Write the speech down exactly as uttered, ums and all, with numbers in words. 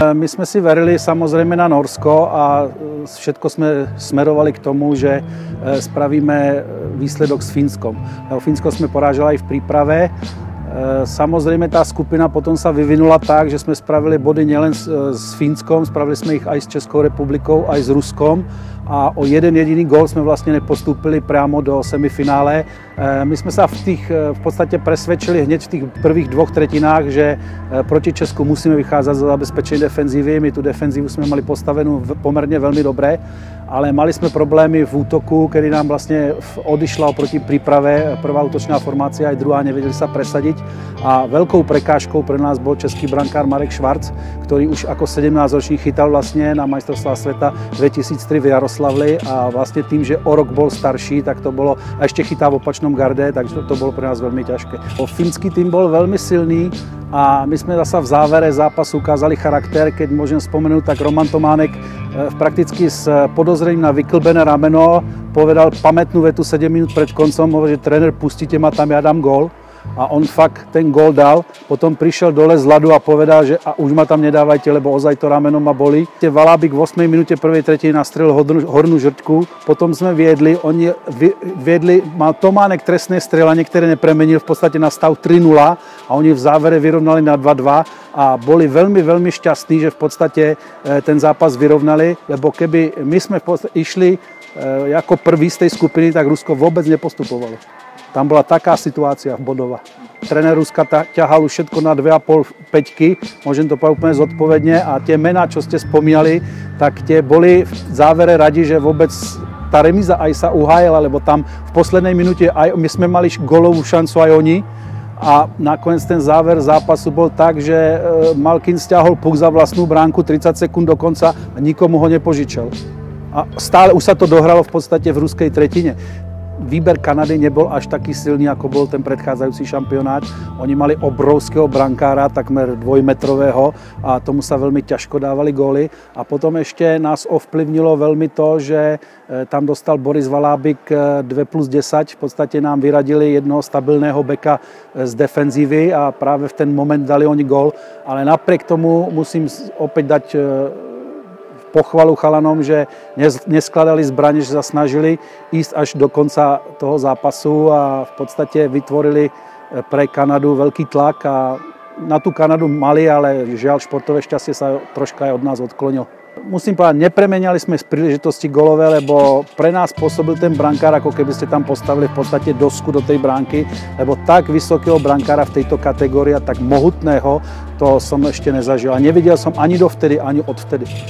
my jsme si verili samozřejmě na Norsko a všetko jsme smerovali k tomu, že spravíme výsledok s Fínskom. Fínsko jsme poráželi i v příprave. Samozřejmě ta skupina potom se vyvinula tak, že jsme spravili body nielen s Fínskom, spravili jsme jich i s Českou republikou, i s Ruskom a o jeden jediný gól jsme vlastně nepostupili přímo do semifinále. My jsme se v, tých, v podstatě presvedčili hned v těch prvých dvoch tretinách, že proti Česku musíme vycházet za zabezpečení defenzívy. My tu defenzívu jsme mali postavenou poměrně velmi dobré, ale mali jsme problémy v útoku, který nám vlastně odišla oproti příprave. Prvá útočná formácia a druhá nevěděli se presadit. A velkou prekážkou pro nás byl český brankár Marek Švarc, který už jako sedemnáctiročný chytal vlastně na majstrovstvá světa dva tisíce tři v Jaroslavli a vlastně tím, že o rok byl starší, tak to bylo, a ještě chytá v opačnom garde, takže to, to bylo pro nás velmi těžké. Finský tým byl velmi silný a my jsme zase v závere zápasu ukázali charakter, keď můžem vzpomenout, tak Roman Tománek prakticky s podozřením na vyklbené rameno povedal pamätnú vetu sedem minút před koncem, že trenér pustíte ma tam, já dám gól. A on fakt ten gól dal, potom přišel dole z ľadu a povedal, že a už ma tam nedávajte, lebo ozaj to rameno ma bolí. Valábik v osmej minúte prvej tretiny nastrelil hornú žrtku, potom jsme viedli, oni viedli, mal Tománek trestné strelanie, které nepremenil v podstatě na stav tri nula a oni v závere vyrovnali na dva dva a boli veľmi, veľmi šťastní, že v podstatě ten zápas vyrovnali, lebo keby my jsme išli jako prvý z tej skupiny, tak Rusko vůbec nepostupovalo. Tam byla taká situácia v Bodova. Trenér Ruska ťahal už všetko na dve a pol peťky, môžem to povedať úplne zodpovedne a tie mená, čo ste spomínali, tak tie boli v závere radi, že vôbec tá remíza aj sa uhájela, lebo tam v poslednej minúte aj my sme mali golovú šancu aj oni a nakoniec ten záver zápasu bol tak, že Malkin stiahol puk za vlastnú bránku tridsať sekúnd do konca a nikomu ho nepožičal. A stále už sa to dohralo v podstate v ruskej tretine. Výber Kanady nebyl až taký silný, jako byl ten předcházející šampionát. Oni mali obrovského brankára, takmer dvojmetrového a tomu se velmi těžko dávali góly. A potom ještě nás ovplyvnilo velmi to, že tam dostal Boris Valábik dva plus desať. V podstatě nám vyradili jednoho stabilného beka z defenzívy a právě v ten moment dali oni gól. Ale napriek tomu musím opět dať pochvalu chalanom, že neskladali zbraně, že se snažili ísť až do konca toho zápasu a v podstatě vytvorili pre Kanadu velký tlak a na tu Kanadu mali, ale žiaľ športové šťastie sa troška aj od nás odklonilo. Musím povedať, nepremeniali sme z príležitosti golové, lebo pre nás pôsobil ten brankár, ako keby ste tam postavili v podstate dosku do tej bránky, lebo tak vysokého brankára v tejto kategórii, tak mohutného, to som ešte nezažil. A nevidel som ani dovtedy, ani odvtedy.